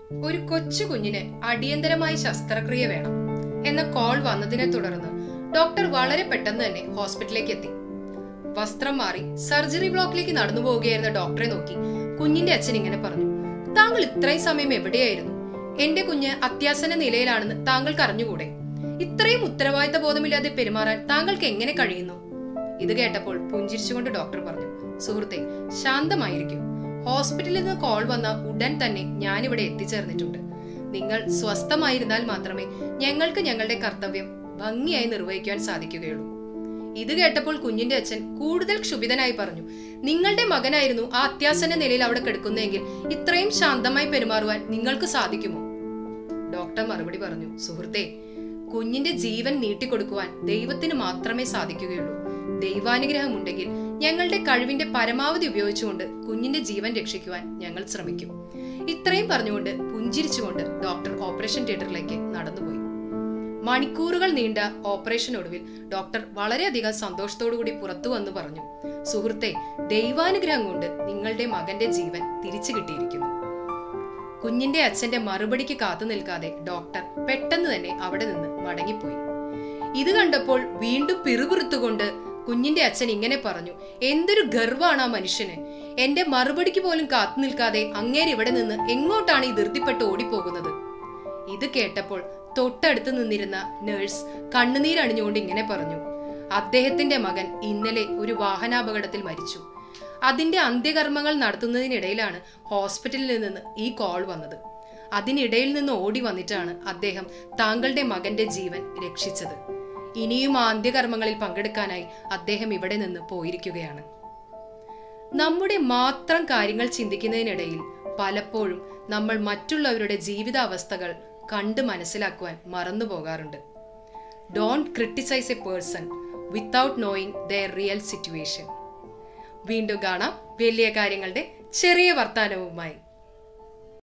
ഒരു കൊച്ചു കുഞ്ഞിന് അടിയന്തരമായി ശസ്ത്രക്രിയ വേണം എന്ന കോൾ വന്നതിനെ തുടർന്ന് ഡോക്ടർ വളരെ പെട്ടെന്ന് തന്നെ ഹോസ്പിറ്റലിലേക്ക് എത്തി. വസ്ത്രം മാറി സർജറി ബ്ലോക്കിലേക്ക് നടന്നു പോവുകയായിരുന്ന ഡോക്ടറെ നോക്കി കുഞ്ഞിന്റെ അച്ഛൻ ഇങ്ങനെ പറഞ്ഞു, താങ്കൾ ഇത്രയും സമയം എവിടെയായിരുന്നു? എന്റെ കുഞ്ഞ് അത്യാസന്ന നിലയിലാണെന്ന് താങ്കൾക്ക് അറിഞ്ഞുകൂടെ? ഇത്രയും ഉത്തരവാദിത്ത ബോധമില്ലാതെ പെരുമാറാൻ താങ്കൾക്ക് എങ്ങനെ കഴിയുന്നു? ഇത് കേട്ടപ്പോൾ പുഞ്ചിരിച്ചുകൊണ്ട് ഡോക്ടർ പറഞ്ഞു, സുഹൃത്തെ, ശാന്തമായിരിക്കും. ഹോസ്പിറ്റലിൽ നിന്ന് കോൾ വന്ന ഉടൻ തന്നെ ഞാനിവിടെ എത്തിച്ചേർന്നിട്ടുണ്ട്. നിങ്ങൾ സ്വസ്ഥമായിരുന്നാൽ മാത്രമേ ഞങ്ങൾക്ക് ഞങ്ങളുടെ കർത്തവ്യം ഭംഗിയായി നിർവഹിക്കാൻ സാധിക്കുകയുള്ളൂ. ഇത് കേട്ടപ്പോൾ കുഞ്ഞിന്റെ അച്ഛൻ കൂടുതൽ ക്ഷുഭിതനായി പറഞ്ഞു, നിങ്ങളുടെ മകനായിരുന്നു ആ അത്യാസന്ന നിലയിൽ അവിടെ കിടക്കുന്നതെങ്കിൽ ഇത്രയും ശാന്തമായി പെരുമാറുവാൻ നിങ്ങൾക്ക് സാധിക്കുമോ? ഡോക്ടർ മറുപടി പറഞ്ഞു, സുഹൃത്തെ, കുഞ്ഞിന്റെ ജീവൻ നീട്ടിക്കൊടുക്കുവാൻ ദൈവത്തിന് മാത്രമേ സാധിക്കുകയുള്ളൂ. ദൈവാനുഗ്രഹം ഉണ്ടെങ്കിൽ ഞങ്ങളുടെ കഴിവിന്റെ പരമാവധി ഉപയോഗിച്ചുകൊണ്ട് കുഞ്ഞിന്റെ ജീവൻ രക്ഷിക്കുവാൻ ഞങ്ങൾ ശ്രമിക്കും. ഇത്രയും പറഞ്ഞുകൊണ്ട് പുഞ്ചിരിച്ചുകൊണ്ട് ഡോക്ടർ ഓപ്പറേഷൻ തിയേറ്ററിലേക്ക് നടന്നുപോയി. മണിക്കൂറുകൾ നീണ്ട ഓപ്പറേഷനൊടുവിൽ ഡോക്ടർ വളരെയധികം സന്തോഷത്തോടുകൂടി പുറത്തു വന്നു പറഞ്ഞു, സുഹൃത്തെ, ദൈവാനുഗ്രഹം കൊണ്ട് നിങ്ങളുടെ മകന്റെ ജീവൻ തിരിച്ചു കിട്ടിയിരിക്കുന്നു. കുഞ്ഞിന്റെ അച്ഛന്റെ മറുപടിക്ക് കാത്തു നിൽക്കാതെ ഡോക്ടർ പെട്ടെന്ന് തന്നെ അവിടെ നിന്ന് മടങ്ങിപ്പോയി. ഇത് കണ്ടപ്പോൾ വീണ്ടും പിറുപിറുത്തുകൊണ്ട് കുഞ്ഞിന്റെ അച്ഛൻ ഇങ്ങനെ പറഞ്ഞു, എന്തൊരു ഗർവാണ് ആ മനുഷ്യന്! എന്റെ മറുപടിക്ക് പോലും കാത്തു നിൽക്കാതെ അങ്ങേര് ഇവിടെ നിന്ന് എങ്ങോട്ടാണ് ഈ ധൃതിപ്പെട്ട് ഓടിപ്പോകുന്നത്? ഇത് കേട്ടപ്പോൾ തൊട്ടടുത്ത് നിന്നിരുന്ന നഴ്സ് കണ്ണുനീരണിഞ്ഞുകൊണ്ട് ഇങ്ങനെ പറഞ്ഞു, അദ്ദേഹത്തിന്റെ മകൻ ഇന്നലെ ഒരു വാഹനാപകടത്തിൽ മരിച്ചു. അതിന്റെ അന്ത്യകർമ്മങ്ങൾ നടത്തുന്നതിനിടയിലാണ് ഹോസ്പിറ്റലിൽ നിന്ന് ഈ കോൾ വന്നത്. അതിനിടയിൽ നിന്ന് ഓടി വന്നിട്ടാണ് അദ്ദേഹം താങ്കളുടെ മകന്റെ ജീവൻ രക്ഷിച്ചത്. ഇനിയും ആ അന്ത്യകർമ്മങ്ങളിൽ പങ്കെടുക്കാനായി അദ്ദേഹം ഇവിടെ നിന്ന് പോയിരിക്കുകയാണ്. നമ്മുടെ മാത്രം കാര്യങ്ങൾ ചിന്തിക്കുന്നതിനിടയിൽ പലപ്പോഴും നമ്മൾ മറ്റുള്ളവരുടെ ജീവിതാവസ്ഥകൾ കണ്ട് മനസ്സിലാക്കുവാൻ മറന്നു പോകാറുണ്ട്. Don't criticize a person without knowing their real situation. വീണ്ടും കാണാം വലിയ കാര്യങ്ങളുടെ ചെറിയ വർത്താനവുമായി.